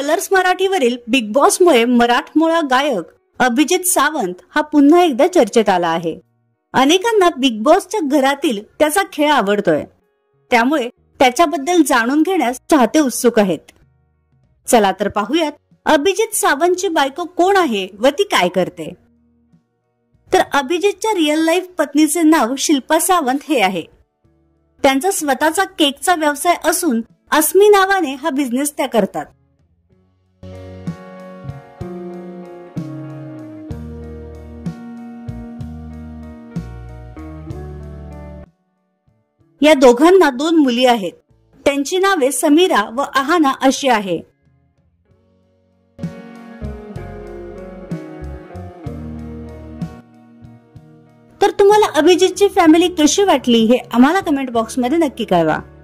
Colours मराठीवरील big बॉसमुळे मराठमोळा गायक अभिजित सावंत हा पुन्हा एकदा चर्चेत आला आहे. अनेकांना बिग बॉसच्या घरातील त्याचा खेळ आवडतोय, त्यामुळे त्याच्याबद्दल जाणून घेण्यास चाहते उत्सुक आहेत. चला तर पाहूयात अभिजित सावंतची बायको कोण आहे व ती काय करते. तर अभिजितच्या रिअल लाईफ पत्नीचे नाव शिल्पा सावंत हे आहे. त्यांचा स्वतःचा केकचा व्यवसाय असून अस्मी नावाने हा बिझनेस त्या करतात. या दोघांना 2 मुली आहेत. त्यांची नावे समीरा व आहाना अशी आहे. तर तुम्हाला अभिजितची फॅमिली कशी वाटली हे आम्हाला कमेंट बॉक्स मध्ये नक्की कळवा.